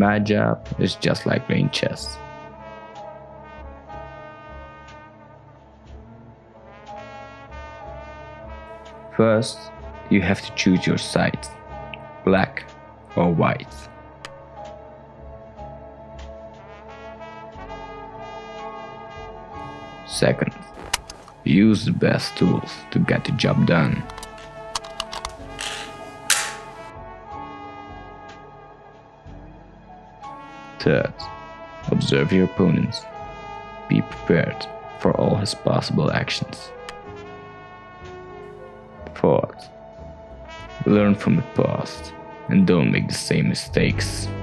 my job is just like playing chess. First, you have to choose your sides, black or white. Second, use the best tools to get the job done. Third, observe your opponent. Be prepared for all his possible actions. Fourth, learn from the past and don't make the same mistakes.